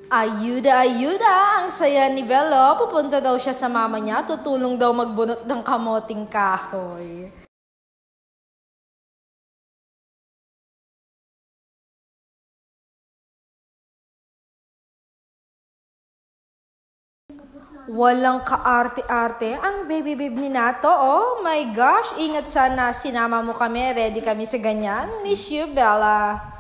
Ayuda, ayuda! Ang saya ni Bello. Pupunta daw siya sa mama niya. Tutulong daw magbunot ng kamoting kahoy. Walang kaarte-arte ang baby ni Nato. Oh my gosh, ingat sana sinama mo kami. Ready kami sa ganyan. Miss you, Bella.